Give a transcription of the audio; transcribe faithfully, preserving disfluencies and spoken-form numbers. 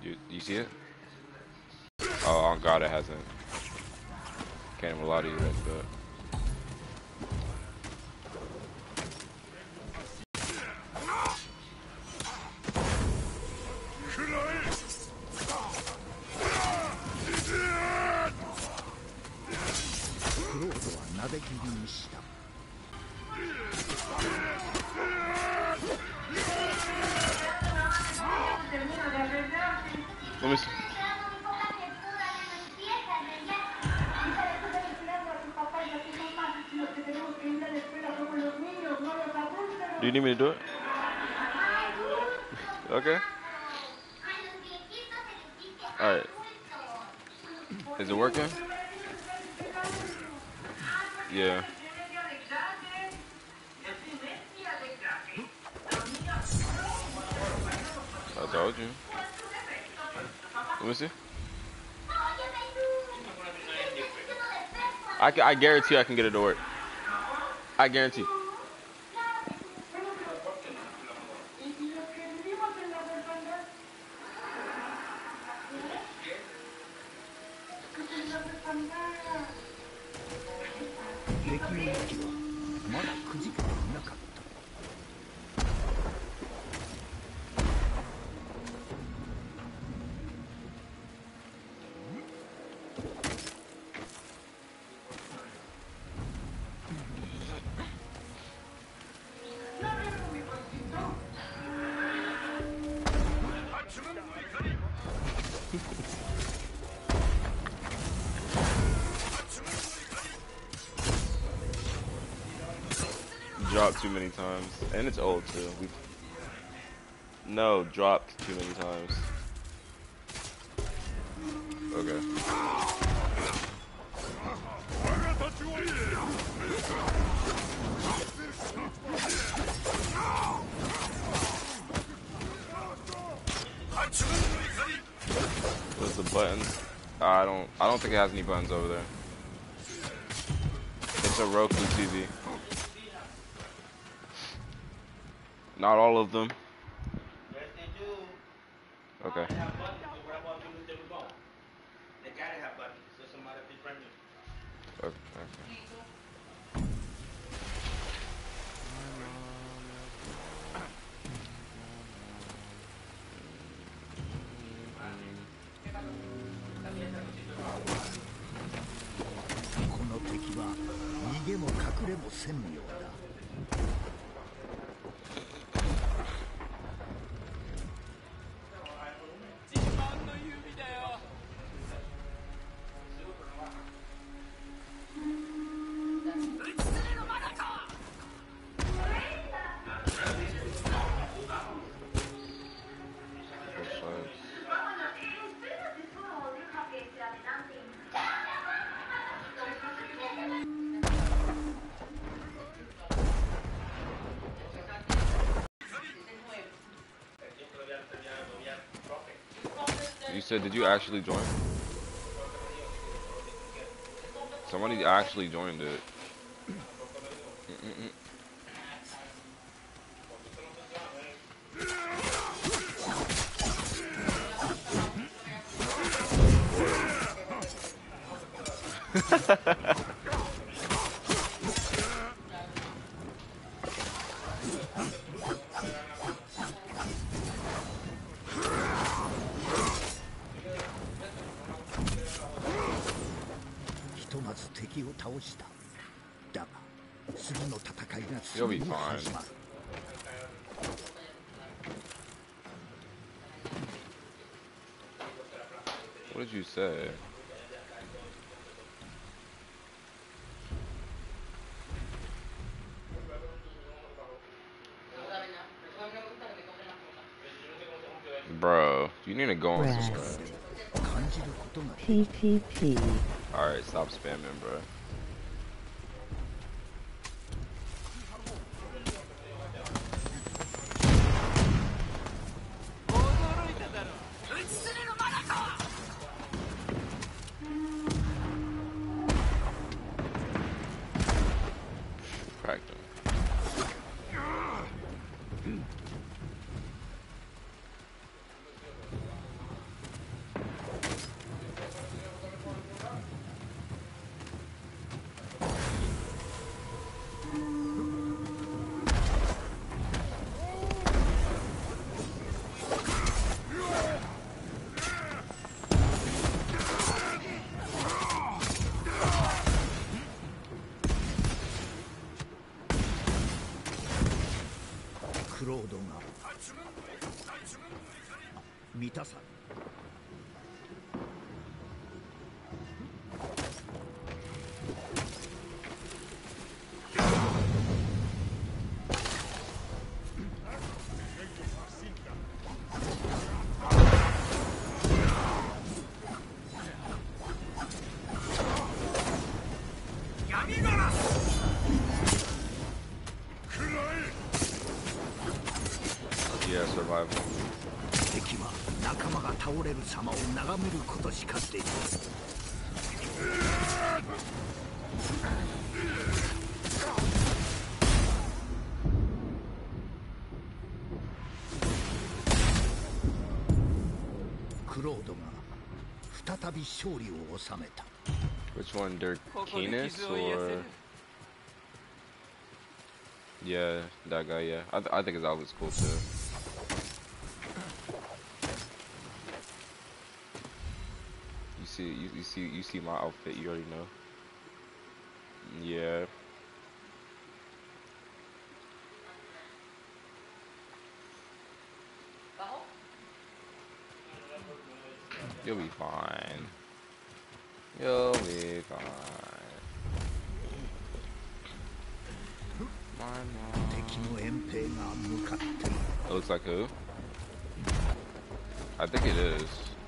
You, you see it? Oh, on God, it hasn't. Can't even lie to you, that's good. Let me see. Do you need me to do it? Okay. Alright. Is it working? Yeah. I told you. Let me see. I, I guarantee I can get it to work. I guarantee. Dropped too many times, and it's old too. We no dropped too many times. Okay. What's the buttons? I don't. I don't think it has any buttons over there. It's a Roku T V. Not all of them. Yes, they do. Okay. They have buttons. So what about you with the remote? They gotta have buttons, so somebody be friendly. Okay. Okay. You said, did you actually join? Somebody actually joined it. Mm-mm-mm. You'll be fine. What did you say? Bro, you need to go on somewhere. P P P. Alright, stop spamming, bro. Cracked him. 満たさぬ。 Yeah, survival. 敵は仲間が倒れる様を眺めることしかできない。クロードが再び勝利を収めた。 Which one, Dirk Keenis or? Yeah, that guy. Yeah, I, th I think his outfit's cool too. You see, you, you see, you see my outfit. You already know. Yeah. You'll be fine. You'll be fine. My mom. 敵の遠兵が向かっている。 It looks like who? I think it is.